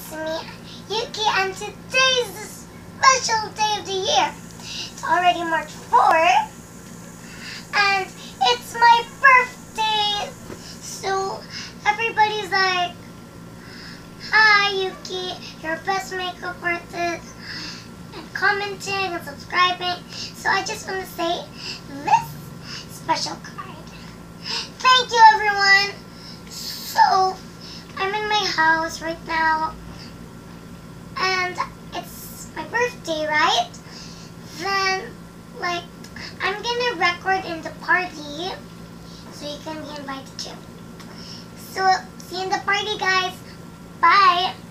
it's me, Yuki, and today is the special day of the year. It's already March 4, and it's my birthday. So everybody's like, "Hi, Yuki, you're best makeup artist," and commenting and subscribing. So I just want to say this special card. Thank you, everyone. So I'm in my house right now, and it's my birthday, right? Then, I'm gonna record in the party, so you can be invited too. So, see you in the party, guys. Bye!